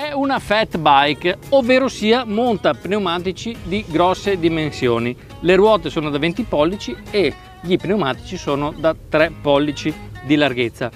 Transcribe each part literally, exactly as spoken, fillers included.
È una fat bike, ovvero sia monta pneumatici di grosse dimensioni. Le ruote sono da venti pollici e gli pneumatici sono da tre pollici di larghezza.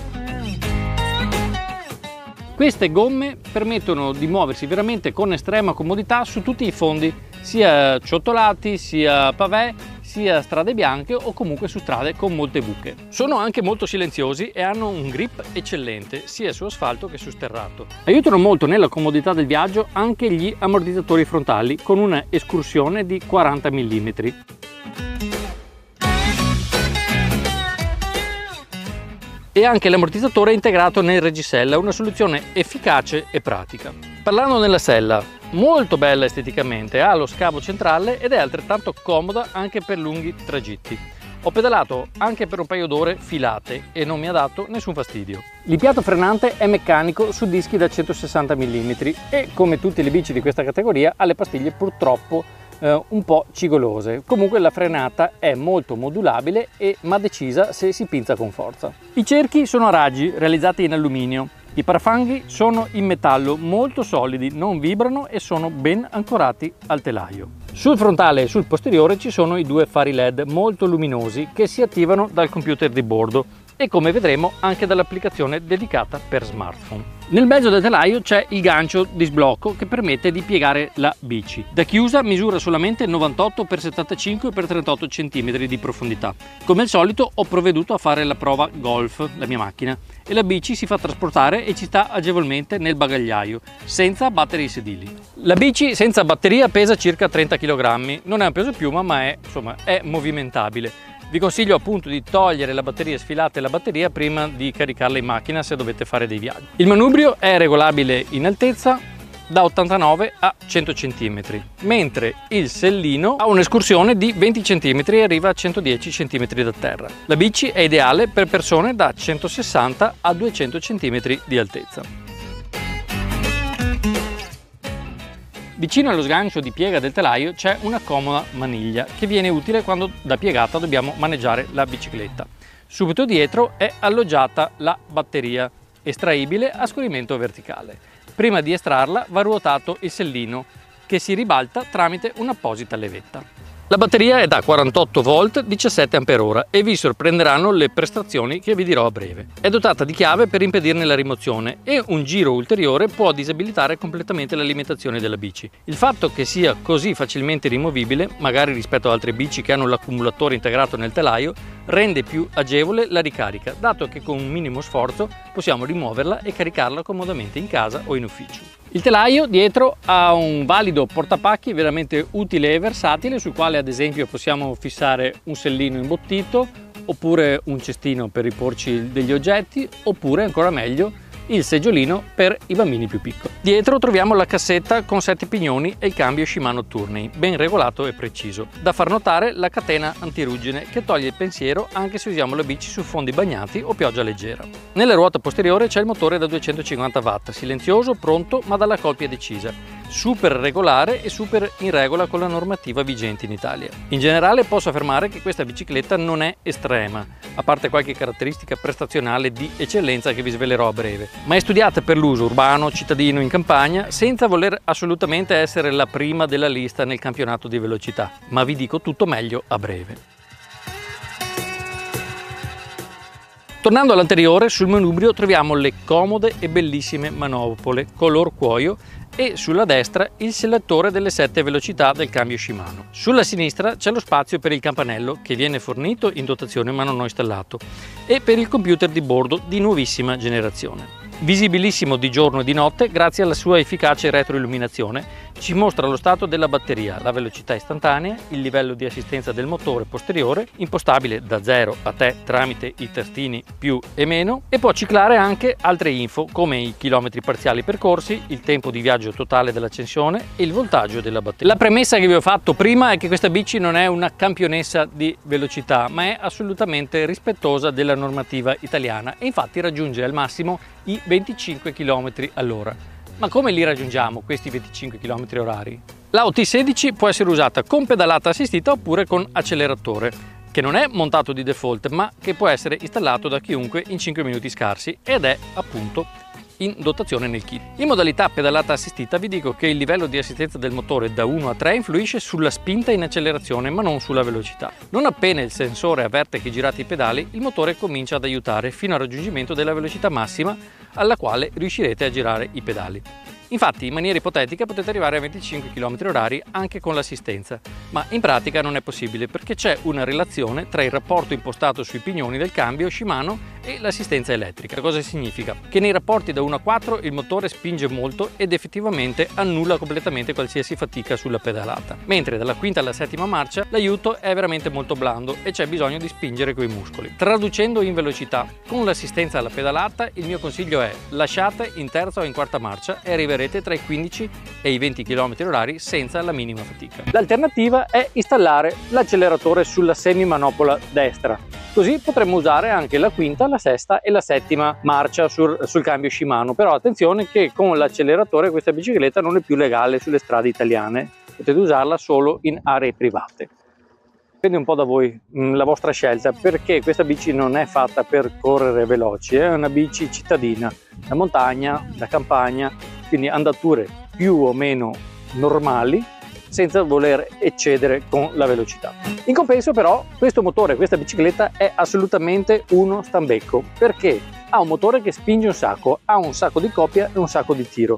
Queste gomme permettono di muoversi veramente con estrema comodità su tutti i fondi, sia ciottolati, sia pavé, sia strade bianche o comunque su strade con molte buche. Sono anche molto silenziosi e hanno un grip eccellente sia su asfalto che su sterrato. Aiutano molto nella comodità del viaggio anche gli ammortizzatori frontali con una escursione di quaranta millimetri. E anche l'ammortizzatore è integrato nel reggisella, una soluzione efficace e pratica. Parlando della sella, molto bella esteticamente, ha lo scavo centrale ed è altrettanto comoda anche per lunghi tragitti. Ho pedalato anche per un paio d'ore filate e non mi ha dato nessun fastidio. L'impianto frenante è meccanico su dischi da centosessanta millimetri e, come tutte le bici di questa categoria, ha le pastiglie purtroppo eh, un po' cigolose. Comunque la frenata è molto modulabile e ma decisa se si pinza con forza. I cerchi sono a raggi realizzati in alluminio. I parafanghi sono in metallo molto solidi, non vibrano e sono ben ancorati al telaio. Sul frontale e sul posteriore ci sono i due fari led molto luminosi che si attivano dal computer di bordo e, come vedremo, anche dall'applicazione dedicata per smartphone. Nel mezzo del telaio c'è il gancio di sblocco che permette di piegare la bici. Da chiusa misura solamente novantotto per settantacinque per trentotto centimetri di profondità. Come al solito ho provveduto a fare la prova Golf, la mia macchina, e la bici si fa trasportare e ci sta agevolmente nel bagagliaio, senza battere i sedili. La bici senza batteria pesa circa trenta chilogrammi, non è un peso piuma ma è, insomma, è movimentabile. Vi consiglio appunto di togliere la batteria, sfilate la batteria prima di caricarla in macchina se dovete fare dei viaggi. Il manubrio è regolabile in altezza da ottantanove a cento centimetri, mentre il sellino ha un'escursione di venti centimetri e arriva a centodieci centimetri da terra. La bici è ideale per persone da centosessanta a duecento centimetri di altezza. Vicino allo sgancio di piega del telaio c'è una comoda maniglia che viene utile quando da piegata dobbiamo maneggiare la bicicletta. Subito dietro è alloggiata la batteria, estraibile a scorrimento verticale. Prima di estrarla va ruotato il sellino che si ribalta tramite un'apposita levetta. La batteria è da quarantotto volt, diciassette ampere ora e vi sorprenderanno le prestazioni che vi dirò a breve. È dotata di chiave per impedirne la rimozione e un giro ulteriore può disabilitare completamente l'alimentazione della bici. Il fatto che sia così facilmente rimovibile, magari rispetto ad altre bici che hanno l'accumulatore integrato nel telaio, rende più agevole la ricarica, dato che con un minimo sforzo possiamo rimuoverla e caricarla comodamente in casa o in ufficio. Il telaio dietro ha un valido portapacchi veramente utile e versatile, sul quale ad esempio possiamo fissare un sellino imbottito, oppure un cestino per riporci degli oggetti, oppure ancora meglio il seggiolino per i bambini più piccoli. Dietro troviamo la cassetta con sette pignoni e il cambio Shimano Tourney, ben regolato e preciso. Da far notare la catena antiruggine che toglie il pensiero anche se usiamo la bici su fondi bagnati o pioggia leggera. Nella ruota posteriore c'è il motore da duecentocinquanta watt, silenzioso, pronto ma dalla colpia decisa, super regolare e super in regola con la normativa vigente in Italia. In generale posso affermare che questa bicicletta non è estrema, a parte qualche caratteristica prestazionale di eccellenza che vi svelerò a breve, ma è studiata per l'uso urbano, cittadino, in campagna, senza voler assolutamente essere la prima della lista nel campionato di velocità, ma vi dico tutto meglio a breve. Tornando all'anteriore, sul manubrio troviamo le comode e bellissime manopole color cuoio e sulla destra il selettore delle sette velocità del cambio Shimano. Sulla sinistra c'è lo spazio per il campanello che viene fornito in dotazione ma non ho installato e per il computer di bordo di nuovissima generazione. Visibilissimo di giorno e di notte grazie alla sua efficace retroilluminazione, ci mostra lo stato della batteria, la velocità istantanea, il livello di assistenza del motore posteriore, impostabile da zero a te tramite i tastini più e meno, e può ciclare anche altre info come i chilometri parziali percorsi, il tempo di viaggio totale dell'accensione e il voltaggio della batteria. La premessa che vi ho fatto prima è che questa bici non è una campionessa di velocità, ma è assolutamente rispettosa della normativa italiana e infatti raggiunge al massimo i venticinque chilometri all'ora. Ma come li raggiungiamo questi venticinque chilometri orari? La O T sedici può essere usata con pedalata assistita oppure con acceleratore, che non è montato di default ma che può essere installato da chiunque in cinque minuti scarsi ed è appunto in dotazione nel kit. In modalità pedalata assistita vi dico che il livello di assistenza del motore da uno a tre influisce sulla spinta in accelerazione ma non sulla velocità. Non appena il sensore avverte che girate i pedali, il motore comincia ad aiutare fino al raggiungimento della velocità massima alla quale riuscirete a girare i pedali. Infatti, in maniera ipotetica potete arrivare a venticinque chilometri orari anche con l'assistenza, ma in pratica non è possibile perché c'è una relazione tra il rapporto impostato sui pignoni del cambio Shimano e l'assistenza elettrica. Cosa significa? Che nei rapporti da uno a quattro il motore spinge molto ed effettivamente annulla completamente qualsiasi fatica sulla pedalata, mentre dalla quinta alla settima marcia l'aiuto è veramente molto blando e c'è bisogno di spingere coi muscoli. Traducendo in velocità, con l'assistenza alla pedalata il mio consiglio è: lasciate in terza o in quarta marcia e arriverete tra i quindici e i venti chilometri orari senza la minima fatica. L'alternativa è installare l'acceleratore sulla semimanopola destra, così potremmo usare anche la quinta, la sesta e la settima marcia sul, sul cambio Shimano. Però attenzione che con l'acceleratore questa bicicletta non è più legale sulle strade italiane, potete usarla solo in aree private. Dipende un po' da voi, la vostra scelta, perché questa bici non è fatta per correre veloci, è una bici cittadina, da montagna, da campagna, quindi andature più o meno normali senza voler eccedere con la velocità. In compenso però questo motore, questa bicicletta è assolutamente uno stambecco, perché ha un motore che spinge un sacco, ha un sacco di coppia e un sacco di tiro.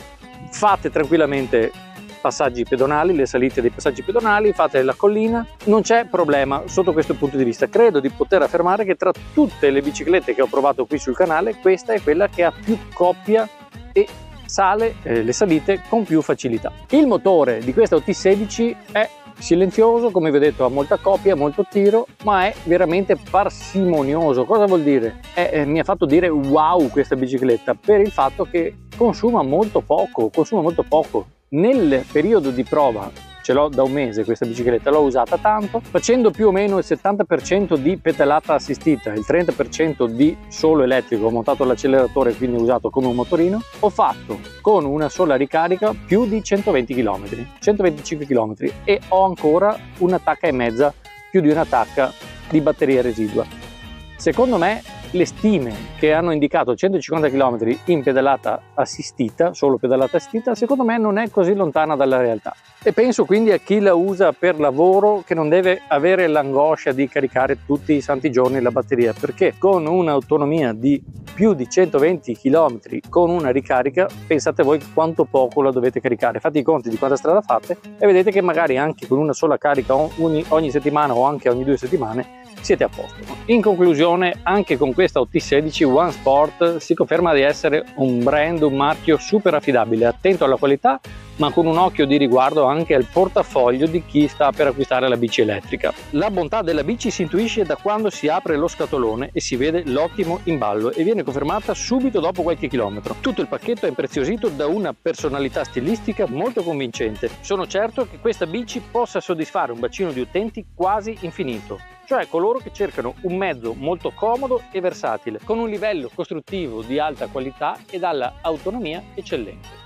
Fate tranquillamente passaggi pedonali, le salite dei passaggi pedonali, fate la collina, non c'è problema sotto questo punto di vista. Credo di poter affermare che tra tutte le biciclette che ho provato qui sul canale questa è quella che ha più coppia e sale eh, le salite con più facilità. Il motore di questa O T sedici è silenzioso, come vi ho detto, ha molta coppia, molto tiro, ma è veramente parsimonioso. Cosa vuol dire? Eh, eh, mi ha fatto dire wow questa bicicletta per il fatto che consuma molto poco, consuma molto poco. Nel periodo di prova, ce l'ho da un mese questa bicicletta, l'ho usata tanto, facendo più o meno il settanta per cento di pedalata assistita, il trenta per cento di solo elettrico, ho montato l'acceleratore quindi ho usato come un motorino, ho fatto con una sola ricarica più di centoventi chilometri, centoventicinque chilometri, e ho ancora una tacca e mezza, più di una tacca di batteria residua. Secondo me le stime che hanno indicato centocinquanta chilometri in pedalata assistita, solo pedalata assistita, secondo me non è così lontana dalla realtà. E penso quindi a chi la usa per lavoro, che non deve avere l'angoscia di caricare tutti i santi giorni la batteria, perché con un'autonomia di più di centoventi chilometri con una ricarica, pensate voi quanto poco la dovete caricare. Fate i conti di quanta strada fate e vedete che magari anche con una sola carica ogni, ogni settimana o anche ogni due settimane siete a posto. In conclusione, anche con questa O T sedici One Sport si conferma di essere un brand, un marchio super affidabile, attento alla qualità, ma con un occhio di riguardo anche al portafoglio di chi sta per acquistare la bici elettrica. La bontà della bici si intuisce da quando si apre lo scatolone e si vede l'ottimo imballo, e viene confermata subito dopo qualche chilometro. Tutto il pacchetto è impreziosito da una personalità stilistica molto convincente. Sono certo che questa bici possa soddisfare un bacino di utenti quasi infinito, cioè coloro che cercano un mezzo molto comodo e versatile, con un livello costruttivo di alta qualità e dalla autonomia eccellente.